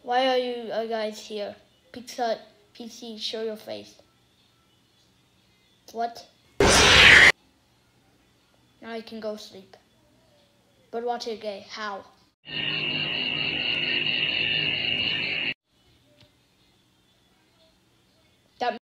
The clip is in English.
Why are you guys here? Pizza, PC, show your face. What? Now you can go sleep. But watch it again. How?